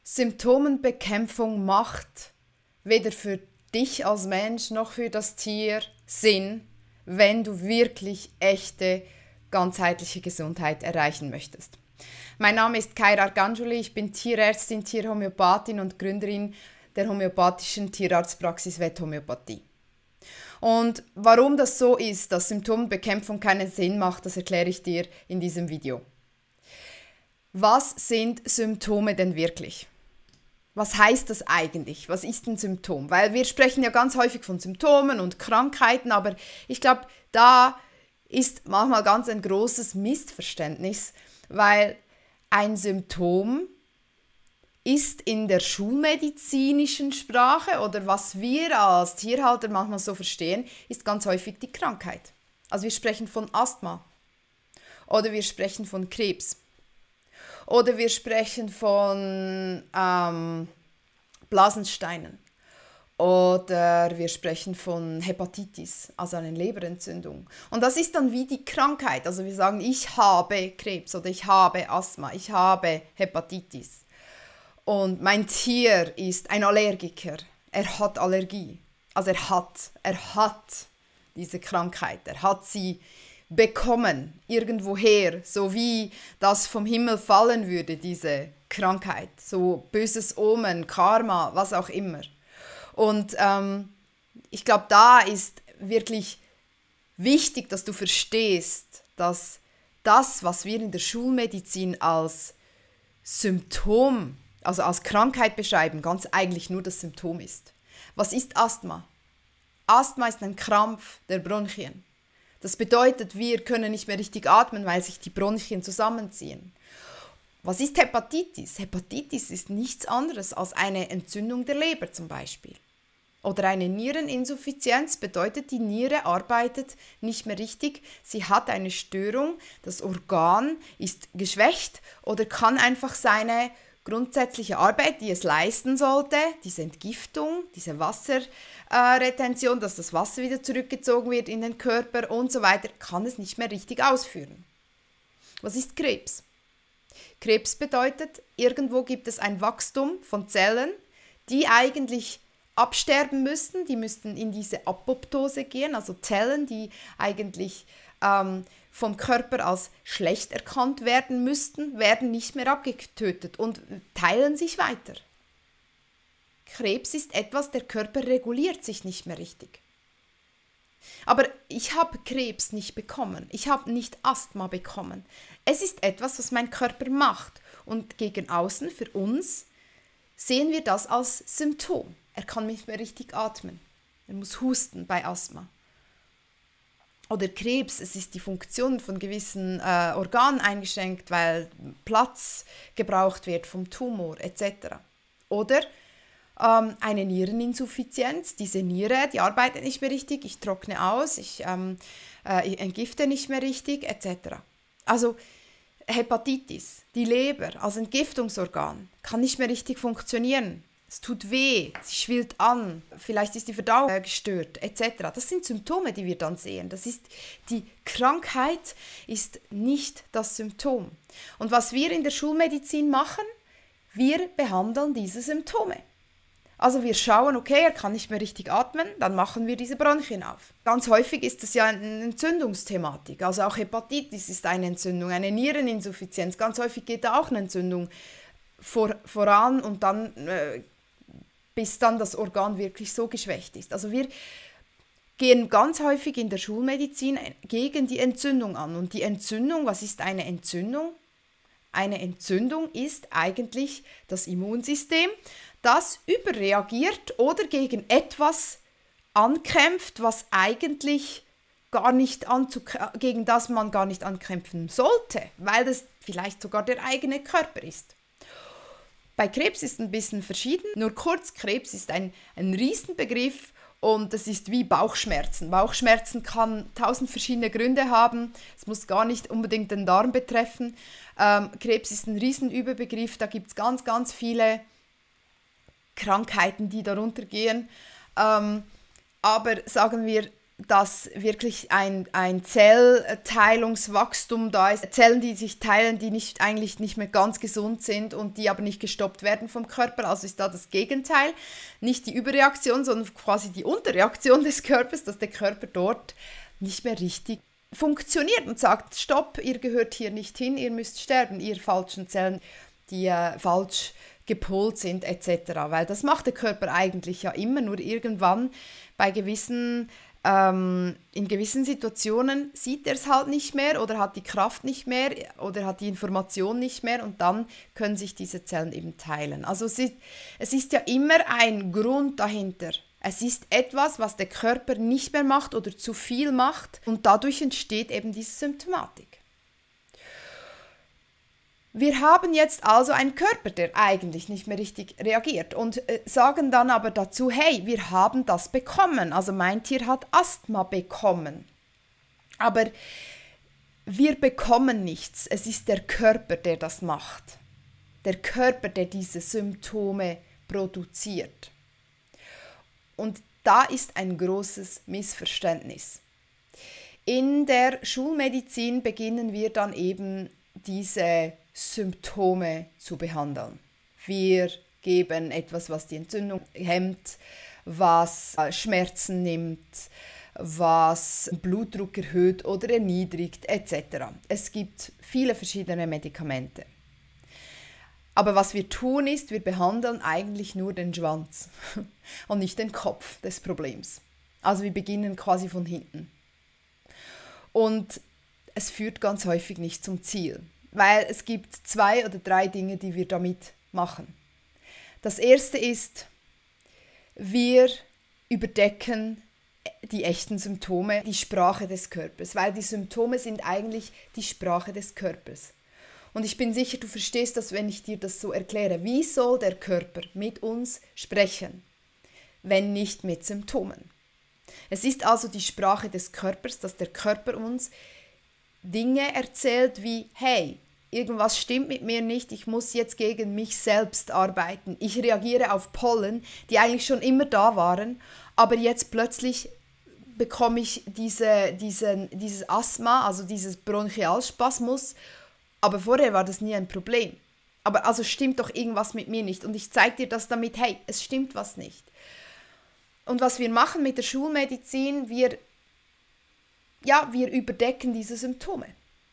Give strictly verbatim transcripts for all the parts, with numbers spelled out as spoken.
Symptomenbekämpfung macht weder für dich als Mensch noch für das Tier Sinn, wenn du wirklich echte, ganzheitliche Gesundheit erreichen möchtest. Mein Name ist Kaira Arganjuli, ich bin Tierärztin, Tierhomöopathin und Gründerin der homöopathischen Tierarztpraxis Vetthomöopathie. Und warum das so ist, dass Symptombekämpfung keinen Sinn macht, das erkläre ich dir in diesem Video. Was sind Symptome denn wirklich? Was heißt das eigentlich? Was ist ein Symptom? Weil wir sprechen ja ganz häufig von Symptomen und Krankheiten, aber ich glaube, da ist manchmal ganz ein großes Missverständnis, weil ein Symptom ist in der schulmedizinischen Sprache oder was wir als Tierhalter manchmal so verstehen, ist ganz häufig die Krankheit. Also wir sprechen von Asthma oder wir sprechen von Krebs. Oder wir sprechen von ähm, Blasensteinen. Oder wir sprechen von Hepatitis, also einer Leberentzündung. Und das ist dann wie die Krankheit. Also wir sagen, ich habe Krebs oder ich habe Asthma, ich habe Hepatitis. Und mein Tier ist ein Allergiker. Er hat Allergie. Also er hat, er hat diese Krankheit. Er hat sie bekommen, irgendwoher, so wie das vom Himmel fallen würde, diese Krankheit, so böses Omen, Karma, was auch immer. Und ähm, ich glaube, da ist wirklich wichtig, dass du verstehst, dass das, was wir in der Schulmedizin als Symptom, also als Krankheit beschreiben, ganz eigentlich nur das Symptom ist. Was ist Asthma? Asthma ist ein Krampf der Bronchien. Das bedeutet, wir können nicht mehr richtig atmen, weil sich die Bronchien zusammenziehen. Was ist Hepatitis? Hepatitis ist nichts anderes als eine Entzündung der Leber zum Beispiel. Oder eine Niereninsuffizienz bedeutet, die Niere arbeitet nicht mehr richtig, sie hat eine Störung, das Organ ist geschwächt oder kann einfach seine grundsätzliche Arbeit, die es leisten sollte, diese Entgiftung, diese Wasserretention, äh, dass das Wasser wieder zurückgezogen wird in den Körper und so weiter, kann es nicht mehr richtig ausführen. Was ist Krebs? Krebs bedeutet, irgendwo gibt es ein Wachstum von Zellen, die eigentlich absterben müssten, die müssten in diese Apoptose gehen, also Zellen, die eigentlich ähm, vom Körper als schlecht erkannt werden müssten, werden nicht mehr abgetötet und teilen sich weiter. Krebs ist etwas, der Körper reguliert sich nicht mehr richtig. Aber ich habe Krebs nicht bekommen, ich habe nicht Asthma bekommen. Es ist etwas, was mein Körper macht und gegen außen, für uns, sehen wir das als Symptom. Er kann nicht mehr richtig atmen, er muss husten bei Asthma. Oder Krebs, es ist die Funktion von gewissen äh, Organen eingeschränkt, weil Platz gebraucht wird vom Tumor et cetera. Oder ähm, eine Niereninsuffizienz, diese Niere, die arbeitet nicht mehr richtig, ich trockne aus, ich, ähm, äh, ich entgifte nicht mehr richtig et cetera. Also Hepatitis, die Leber als Entgiftungsorgan kann nicht mehr richtig funktionieren. Es tut weh, sie schwillt an, vielleicht ist die Verdauung gestört et cetera. Das sind Symptome, die wir dann sehen. Das ist, die Krankheit ist nicht das Symptom. Und was wir in der Schulmedizin machen, wir behandeln diese Symptome. Also wir schauen, okay, er kann nicht mehr richtig atmen, dann machen wir diese Bronchien auf. Ganz häufig ist das ja eine Entzündungsthematik, also auch Hepatitis ist eine Entzündung, eine Niereninsuffizienz. Ganz häufig geht da auch eine Entzündung vor, voran und dann... Äh, bis dann das Organ wirklich so geschwächt ist. Also wir gehen ganz häufig in der Schulmedizin gegen die Entzündung an. Und die Entzündung, was ist eine Entzündung? Eine Entzündung ist eigentlich das Immunsystem, das überreagiert oder gegen etwas ankämpft, was eigentlich gar nicht gegen das man gar nicht ankämpfen sollte, weil das vielleicht sogar der eigene Körper ist. Bei Krebs ist es ein bisschen verschieden. Nur kurz, Krebs ist ein, ein Riesenbegriff und das ist wie Bauchschmerzen. Bauchschmerzen kann tausend verschiedene Gründe haben. Es muss gar nicht unbedingt den Darm betreffen. Ähm, Krebs ist ein Riesenüberbegriff. Da gibt es ganz, ganz viele Krankheiten, die darunter gehen. Ähm, aber sagen wir, dass wirklich ein, ein Zellteilungswachstum da ist. Zellen, die sich teilen, die nicht, eigentlich nicht mehr ganz gesund sind und die aber nicht gestoppt werden vom Körper. Also ist da das Gegenteil. Nicht die Überreaktion, sondern quasi die Unterreaktion des Körpers, dass der Körper dort nicht mehr richtig funktioniert und sagt, stopp, ihr gehört hier nicht hin, ihr müsst sterben, ihr falschen Zellen, die äh, falsch gepolt sind et cetera. Weil das macht der Körper eigentlich ja immer, nur irgendwann bei gewissen Ähm, in gewissen Situationen sieht er es halt nicht mehr oder hat die Kraft nicht mehr oder hat die Information nicht mehr und dann können sich diese Zellen eben teilen. Also es ist, es ist ja immer ein Grund dahinter. Es ist etwas, was der Körper nicht mehr macht oder zu viel macht und dadurch entsteht eben diese Symptomatik. Wir haben jetzt also einen Körper, der eigentlich nicht mehr richtig reagiert und äh, sagen dann aber dazu, hey, wir haben das bekommen. Also mein Tier hat Asthma bekommen. Aber wir bekommen nichts. Es ist der Körper, der das macht. Der Körper, der diese Symptome produziert. Und da ist ein großes Missverständnis. In der Schulmedizin beginnen wir dann eben diese Symptome zu behandeln. Wir geben etwas, was die Entzündung hemmt, was Schmerzen nimmt, was Blutdruck erhöht oder erniedrigt et cetera. Es gibt viele verschiedene Medikamente. Aber was wir tun ist, wir behandeln eigentlich nur den Schwanz und nicht den Kopf des Problems. Also wir beginnen quasi von hinten. Und es führt ganz häufig nicht zum Ziel. Weil es gibt zwei oder drei Dinge, die wir damit machen. Das erste ist, wir überdecken die echten Symptome, die Sprache des Körpers, weil die Symptome sind eigentlich die Sprache des Körpers. Und ich bin sicher, du verstehst das, wenn ich dir das so erkläre. Wie soll der Körper mit uns sprechen, wenn nicht mit Symptomen? Es ist also die Sprache des Körpers, dass der Körper uns Dinge erzählt wie, hey, irgendwas stimmt mit mir nicht, ich muss jetzt gegen mich selbst arbeiten. Ich reagiere auf Pollen, die eigentlich schon immer da waren, aber jetzt plötzlich bekomme ich diese, diese, dieses Asthma, also dieses Bronchialspasmus, aber vorher war das nie ein Problem. Aber also stimmt doch irgendwas mit mir nicht und ich zeige dir das damit, hey, es stimmt was nicht. Und was wir machen mit der Schulmedizin, wir Ja, wir überdecken diese Symptome.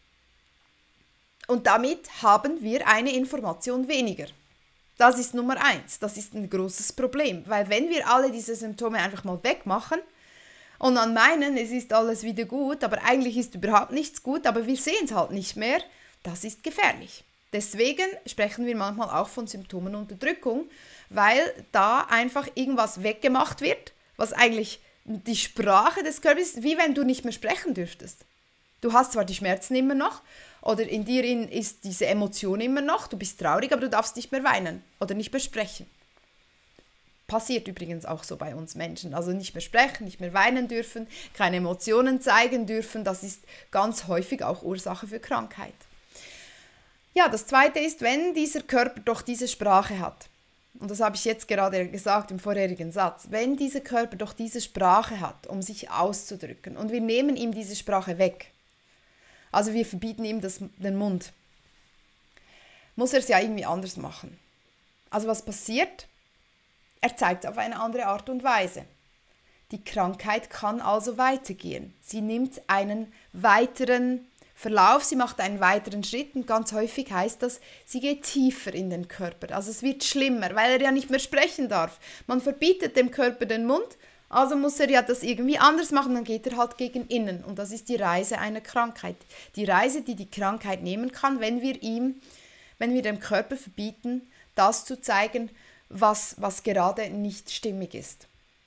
Und damit haben wir eine Information weniger. Das ist Nummer eins. Das ist ein großes Problem. Weil wenn wir alle diese Symptome einfach mal wegmachen und dann meinen, es ist alles wieder gut, aber eigentlich ist überhaupt nichts gut, aber wir sehen es halt nicht mehr, das ist gefährlich. Deswegen sprechen wir manchmal auch von Symptomenunterdrückung, weil da einfach irgendwas weggemacht wird, was eigentlich die Sprache des Körpers ist, wie wenn du nicht mehr sprechen dürftest. Du hast zwar die Schmerzen immer noch, oder in dir ist diese Emotion immer noch, du bist traurig, aber du darfst nicht mehr weinen oder nicht mehr sprechen. Passiert übrigens auch so bei uns Menschen. Also nicht mehr sprechen, nicht mehr weinen dürfen, keine Emotionen zeigen dürfen, das ist ganz häufig auch Ursache für Krankheit. Ja, das Zweite ist, wenn dieser Körper doch diese Sprache hat, und das habe ich jetzt gerade gesagt im vorherigen Satz, wenn dieser Körper doch diese Sprache hat, um sich auszudrücken, und wir nehmen ihm diese Sprache weg, also wir verbieten ihm das, den Mund, muss er es ja irgendwie anders machen. Also was passiert? Er zeigt es auf eine andere Art und Weise. Die Krankheit kann also weitergehen. Sie nimmt einen weiteren Verlauf, sie macht einen weiteren Schritt und ganz häufig heißt das, sie geht tiefer in den Körper. Also es wird schlimmer, weil er ja nicht mehr sprechen darf. Man verbietet dem Körper den Mund, also muss er ja das irgendwie anders machen, dann geht er halt gegen innen. Und das ist die Reise einer Krankheit. Die Reise, die die Krankheit nehmen kann, wenn wir ihm, wenn wir dem Körper verbieten, das zu zeigen, was, was gerade nicht stimmig ist.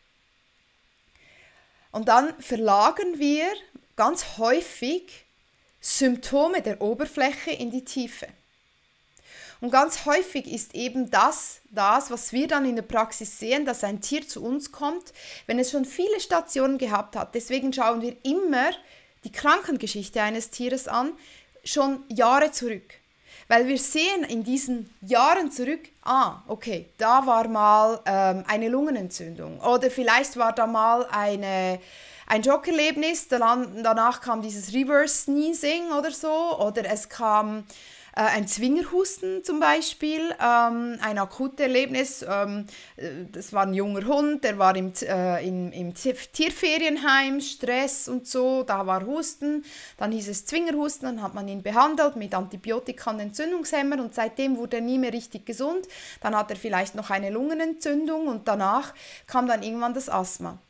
Und dann verlagern wir ganz häufig Symptome der Oberfläche in die Tiefe. Und ganz häufig ist eben das, das, was wir dann in der Praxis sehen, dass ein Tier zu uns kommt, wenn es schon viele Stationen gehabt hat. Deswegen schauen wir immer die Krankengeschichte eines Tieres an, schon Jahre zurück. Weil wir sehen in diesen Jahren zurück, ah, okay, da war mal ähm, eine Lungenentzündung oder vielleicht war da mal eine, ein Schockerlebnis, danach kam dieses Reverse Sneezing oder so, oder es kam äh, ein Zwingerhusten zum Beispiel, ähm, ein akutes Erlebnis, ähm, das war ein junger Hund, der war im, äh, im, im Tierferienheim, Stress und so, da war Husten, dann hieß es Zwingerhusten, dann hat man ihn behandelt mit Antibiotika und Entzündungshemmer und seitdem wurde er nie mehr richtig gesund, dann hat er vielleicht noch eine Lungenentzündung und danach kam dann irgendwann das Asthma.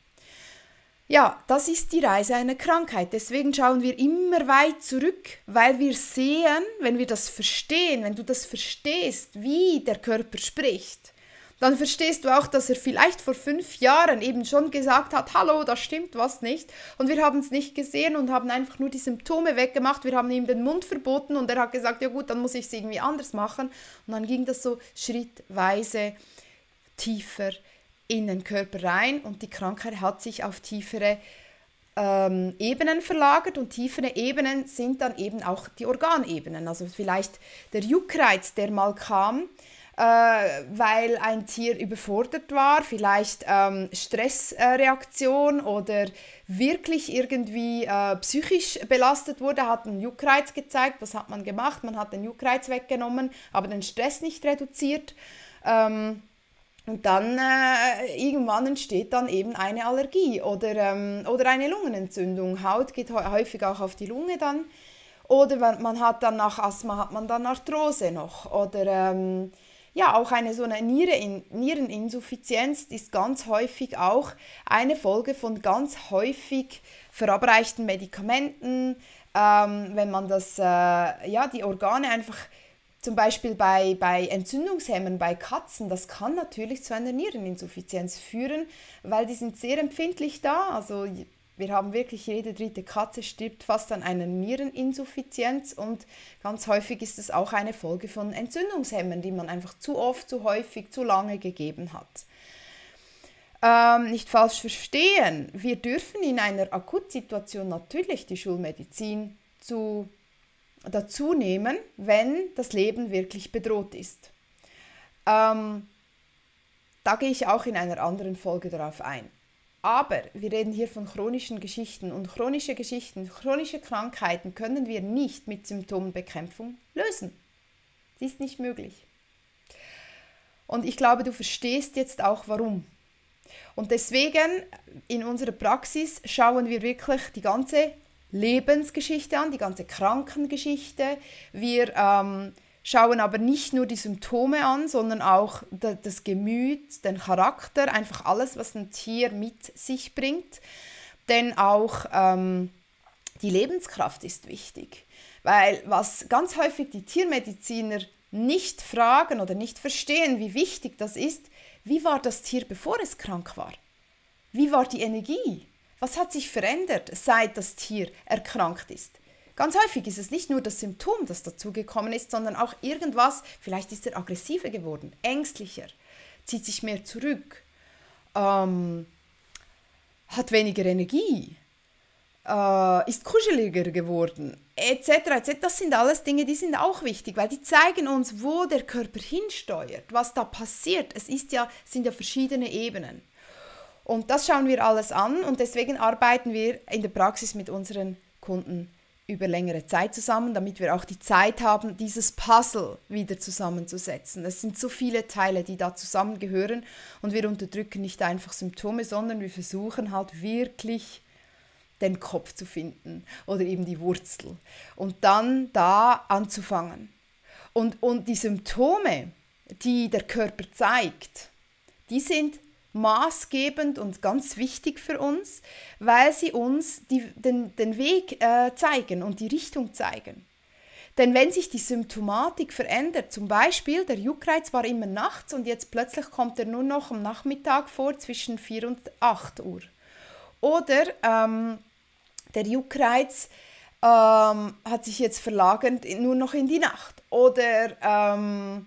Ja, das ist die Reise einer Krankheit. Deswegen schauen wir immer weit zurück, weil wir sehen, wenn wir das verstehen, wenn du das verstehst, wie der Körper spricht, dann verstehst du auch, dass er vielleicht vor fünf Jahren eben schon gesagt hat, hallo, da stimmt was nicht. Und wir haben es nicht gesehen und haben einfach nur die Symptome weggemacht. Wir haben ihm den Mund verboten und er hat gesagt, ja gut, dann muss ich es irgendwie anders machen. Und dann ging das so schrittweise tiefer in den Körper rein und die Krankheit hat sich auf tiefere ähm, Ebenen verlagert und tiefere Ebenen sind dann eben auch die Organebenen. Also vielleicht der Juckreiz, der mal kam, äh, weil ein Tier überfordert war, vielleicht ähm, Stressreaktion oder wirklich irgendwie äh, psychisch belastet wurde, hat einen Juckreiz gezeigt. Was hat man gemacht? Man hat den Juckreiz weggenommen, aber den Stress nicht reduziert. Ähm, Und dann äh, irgendwann entsteht dann eben eine Allergie oder, ähm, oder eine Lungenentzündung. Haut geht häufig auch auf die Lunge dann. Oder man hat dann nach Asthma hat man dann Arthrose noch. Oder ähm, ja, auch eine so eine Nieren Niereninsuffizienz ist ganz häufig auch eine Folge von ganz häufig verabreichten Medikamenten. Ähm, wenn man das, äh, ja, die Organe einfach zum Beispiel bei, bei Entzündungshemmern, bei Katzen, das kann natürlich zu einer Niereninsuffizienz führen, weil die sind sehr empfindlich da. Also wir haben wirklich, jede dritte Katze stirbt fast an einer Niereninsuffizienz und ganz häufig ist es auch eine Folge von Entzündungshemmern, die man einfach zu oft, zu häufig, zu lange gegeben hat. Ähm, nicht falsch verstehen, wir dürfen in einer Akutsituation natürlich die Schulmedizin zu dazu nehmen, wenn das Leben wirklich bedroht ist. Ähm, da gehe ich auch in einer anderen Folge darauf ein. Aber wir reden hier von chronischen Geschichten und chronische Geschichten, chronische Krankheiten können wir nicht mit Symptombekämpfung lösen. Das ist nicht möglich. Und ich glaube, du verstehst jetzt auch, warum. Und deswegen in unserer Praxis schauen wir wirklich die ganze Lebensgeschichte an, die ganze Krankengeschichte. Wir ähm, schauen aber nicht nur die Symptome an, sondern auch das Gemüt, den Charakter, einfach alles, was ein Tier mit sich bringt. Denn auch ähm, die Lebenskraft ist wichtig. Weil was ganz häufig die Tiermediziner nicht fragen oder nicht verstehen, wie wichtig das ist, wie war das Tier, bevor es krank war? Wie war die Energie? Was hat sich verändert, seit das Tier erkrankt ist? Ganz häufig ist es nicht nur das Symptom, das dazugekommen ist, sondern auch irgendwas, vielleicht ist er aggressiver geworden, ängstlicher, zieht sich mehr zurück, ähm, hat weniger Energie, äh, ist kuscheliger geworden, et cetera et cetera. Das sind alles Dinge, die sind auch wichtig, weil die zeigen uns, wo der Körper hinsteuert, was da passiert. Es ist ja, sind ja verschiedene Ebenen. Und das schauen wir alles an und deswegen arbeiten wir in der Praxis mit unseren Kunden über längere Zeit zusammen, damit wir auch die Zeit haben, dieses Puzzle wieder zusammenzusetzen. Es sind so viele Teile, die da zusammengehören und wir unterdrücken nicht einfach Symptome, sondern wir versuchen halt wirklich den Kopf zu finden oder eben die Wurzel und dann da anzufangen. Und, und die Symptome, die der Körper zeigt, die sind maßgebend und ganz wichtig für uns, weil sie uns die, den, den Weg äh, zeigen und die Richtung zeigen. Denn wenn sich die Symptomatik verändert, zum Beispiel der Juckreiz war immer nachts und jetzt plötzlich kommt er nur noch am Nachmittag vor zwischen vier und acht Uhr. Oder ähm, der Juckreiz ähm, hat sich jetzt verlagert nur noch in die Nacht. Oder ähm,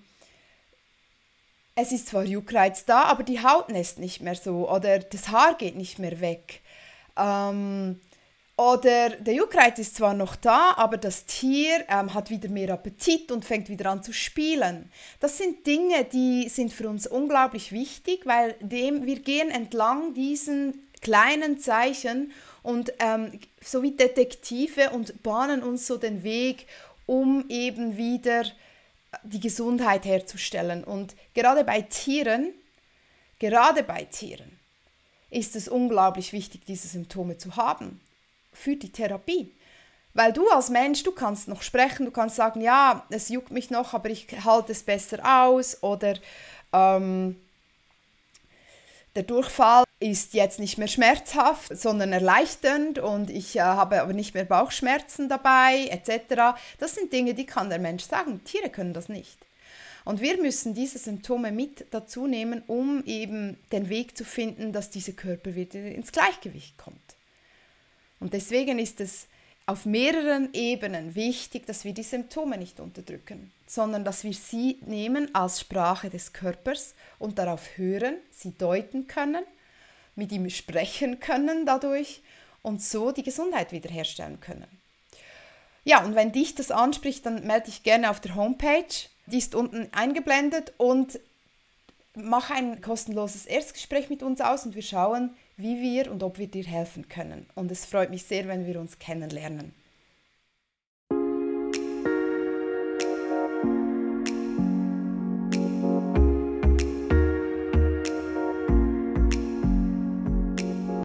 es ist zwar Juckreiz da, aber die Haut nässt nicht mehr so oder das Haar geht nicht mehr weg. Ähm, oder der Juckreiz ist zwar noch da, aber das Tier ähm, hat wieder mehr Appetit und fängt wieder an zu spielen. Das sind Dinge, die sind für uns unglaublich wichtig, weil dem, wir gehen entlang diesen kleinen Zeichen und ähm, so wie Detektive und bahnen uns so den Weg, um eben wieder die Gesundheit herzustellen. Und gerade bei Tieren, gerade bei Tieren ist es unglaublich wichtig, diese Symptome zu haben für die Therapie. Weil du als Mensch, du kannst noch sprechen, du kannst sagen, ja, es juckt mich noch, aber ich halte es besser aus, oder ähm, der Durchfall ist jetzt nicht mehr schmerzhaft, sondern erleichternd, und ich äh, habe aber nicht mehr Bauchschmerzen dabei, et cetera. Das sind Dinge, die kann der Mensch sagen. Tiere können das nicht. Und wir müssen diese Symptome mit dazu nehmen, um eben den Weg zu finden, dass dieser Körper wieder ins Gleichgewicht kommt. Und deswegen ist es auf mehreren Ebenen wichtig, dass wir die Symptome nicht unterdrücken, sondern dass wir sie nehmen als Sprache des Körpers und darauf hören, sie deuten können, mit ihm sprechen können dadurch und so die Gesundheit wiederherstellen können. Ja, und wenn dich das anspricht, dann melde dich gerne auf der Homepage. Die ist unten eingeblendet, und mach ein kostenloses Erstgespräch mit uns aus und wir schauen, wie wir und ob wir dir helfen können. Und es freut mich sehr, wenn wir uns kennenlernen.